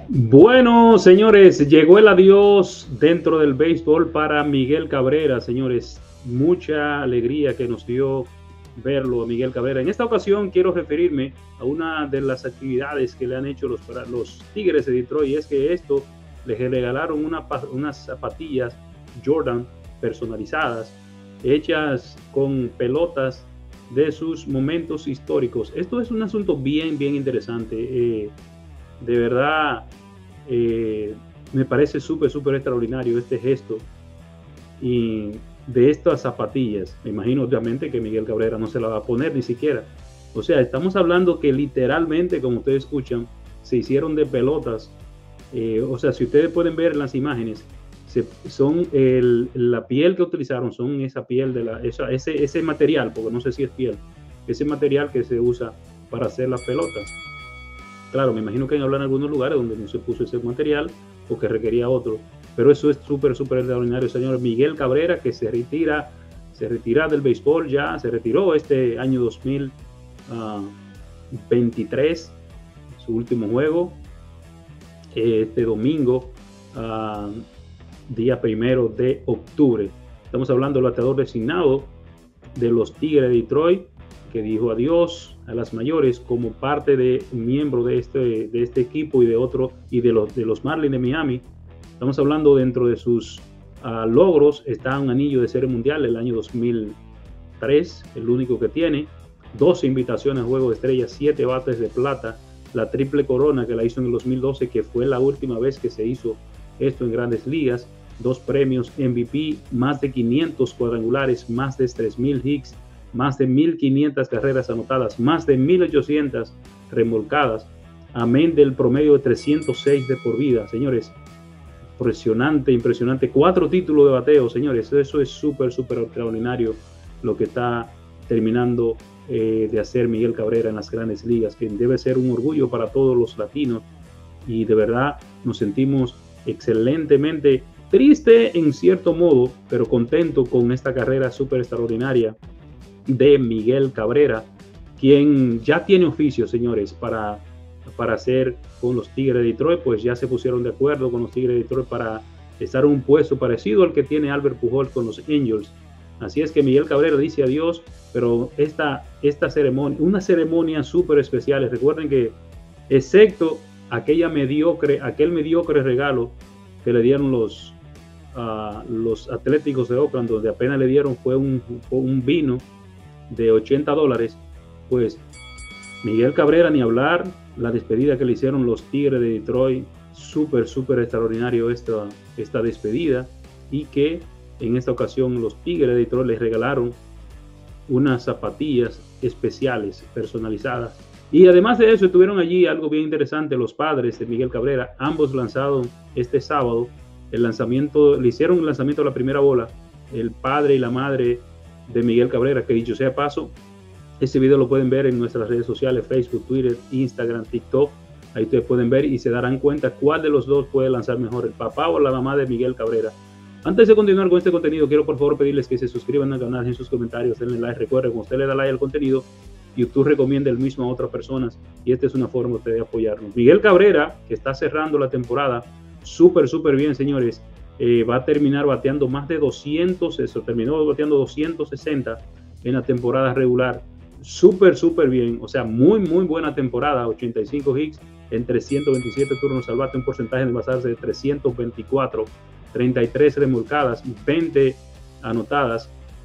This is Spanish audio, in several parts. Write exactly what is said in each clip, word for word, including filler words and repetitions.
Bueno, señores, llegó el adiós dentro del béisbol para Miguel Cabrera, señores. Mucha alegría que nos dio verlo a Miguel Cabrera. En esta ocasión quiero referirme a una de las actividades que le han hecho los, los Tigres de Detroit, y es que esto les regalaron una, unas zapatillas Jordan personalizadas, hechas con pelotas de sus momentos históricos. Esto es un asunto bien, bien interesante. Eh, de verdad, eh, me parece súper, súper extraordinario este gesto. Y de estas zapatillas, me imagino obviamente que Miguel Cabrera no se la va a poner ni siquiera. O sea, estamos hablando que literalmente, como ustedes escuchan, se hicieron de pelotas. Eh, o sea, si ustedes pueden ver las imágenes, se, son el, la piel que utilizaron, son esa piel de la, esa, ese, ese material, porque no sé si es piel, ese material que se usa para hacer las pelotas. Claro, me imagino que en algunos lugares donde no se puso ese material o que requería otro, pero eso es súper, súper extraordinario, señor Miguel Cabrera, que se retira, se retira del béisbol ya, se retiró este año dos mil veintitrés, su último juego, este domingo, uh, día primero de octubre. Estamos hablando del bateador designado de los Tigres de Detroit, que dijo adiós a las mayores como parte de miembro de este, de este equipo y de otro, y de los, de los Marlins de Miami. Estamos hablando dentro de sus uh, logros, está un anillo de Serie Mundial el año dos mil tres, el único que tiene, doce invitaciones a Juego de Estrellas, siete bates de plata, la triple corona que la hizo en el dos mil doce, que fue la última vez que se hizo esto en Grandes Ligas, dos premios M V P, más de quinientos cuadrangulares, más de tres mil hits, más de mil quinientas carreras anotadas, más de mil ochocientas remolcadas, amén del promedio de trescientos seis de por vida, señores. Impresionante, impresionante. Cuatro títulos de bateo, señores. Eso es súper, súper extraordinario lo que está terminando eh, de hacer Miguel Cabrera en las Grandes Ligas, que debe ser un orgullo para todos los latinos, y de verdad nos sentimos excelentemente triste en cierto modo, pero contento con esta carrera súper extraordinaria de Miguel Cabrera, quien ya tiene oficio, señores, para, para hacer con los Tigres de Detroit. Pues ya se pusieron de acuerdo con los Tigres de Detroit para estar en un puesto parecido al que tiene Albert Pujols con los Angels. Así es que Miguel Cabrera dice adiós, pero esta, esta ceremonia, una ceremonia súper especial. Recuerden que, excepto aquella mediocre, aquel mediocre regalo que le dieron los, uh, los Atléticos de Oakland, donde apenas le dieron fue un, un vino de ochenta dólares, pues Miguel Cabrera ni hablar. La despedida que le hicieron los Tigres de Detroit, súper, súper extraordinario esta, esta despedida, y que en esta ocasión los Tigres de Detroit les regalaron unas zapatillas especiales, personalizadas. Y además de eso, estuvieron allí algo bien interesante, los padres de Miguel Cabrera, ambos lanzaron este sábado el lanzamiento, le hicieron el lanzamiento de la primera bola, el padre y la madre de Miguel Cabrera, que dicho sea paso, este video lo pueden ver en nuestras redes sociales, Facebook, Twitter, Instagram, TikTok. Ahí ustedes pueden ver y se darán cuenta cuál de los dos puede lanzar mejor, el papá o la mamá de Miguel Cabrera. Antes de continuar con este contenido, quiero por favor pedirles que se suscriban al canal, en sus comentarios, denle like. Recuerden, cuando usted le da like al contenido, YouTube recomienda el mismo a otras personas, y esta es una forma de apoyarnos. Miguel Cabrera, que está cerrando la temporada súper, súper bien, señores. Eh, va a terminar bateando más de doscientos, eso, terminó bateando doscientos sesenta en la temporada regular. Súper, súper bien, o sea, muy, muy buena temporada. ochenta y cinco hits en trescientos veintisiete turnos al bate, un porcentaje de basarse de trescientos veinticuatro, treinta y tres remolcadas, veinte anotadas,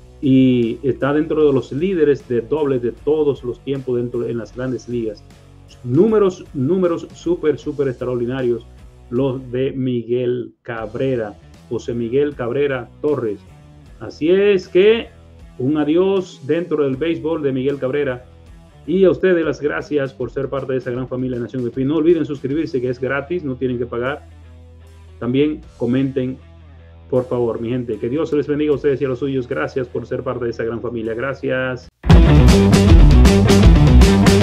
y está dentro de los líderes de dobles de todos los tiempos dentro en las Grandes Ligas. Números, números súper, súper extraordinarios los de Miguel Cabrera, José Miguel Cabrera Torres. Así es que un adiós dentro del béisbol de Miguel Cabrera, y a ustedes las gracias por ser parte de esa gran familia de Nación de Pin. No olviden suscribirse, que es gratis, no tienen que pagar. También comenten, por favor, mi gente. Que Dios les bendiga a ustedes y a los suyos. Gracias por ser parte de esa gran familia. Gracias.